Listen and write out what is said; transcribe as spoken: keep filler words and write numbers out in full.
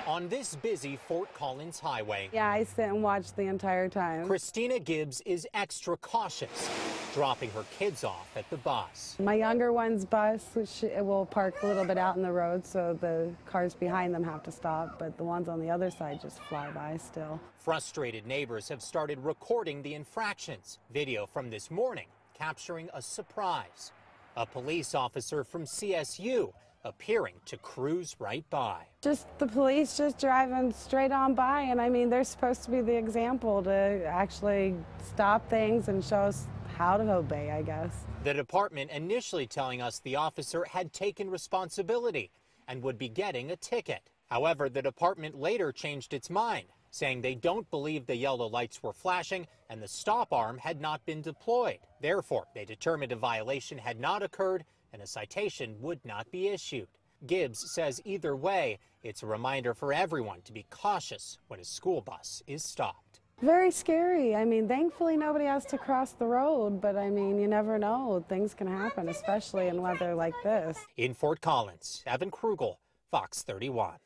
On this busy Fort Collins highway, Yeah, I sit and watch the entire time. Christina Gibbs is extra cautious, dropping her kids off at the bus. My younger one's bus she, will park a little bit out in the road, so the cars behind them have to stop, but the ones on the other side just fly by still. Frustrated neighbors have started recording the infractions. Video from this morning capturing a surprise. A police officer from C S U appearing to cruise right by. Just the police just driving straight on by, and I mean, they're supposed to be the example to actually stop things and show us how to obey, I guess. The department initially telling us the officer had taken responsibility and would be getting a ticket. However, the department later changed its mind, saying they don't believe the yellow lights were flashing and the stop arm had not been deployed. Therefore, they determined a violation had not occurred and a citation would not be issued. Gibbs says either way, it's a reminder for everyone to be cautious when a school bus is stopped. Very scary. I mean, thankfully nobody has to cross the road, but I mean, you never know. Things can happen, especially in weather like this. In Fort Collins, Evan Krugel, Fox thirty-one.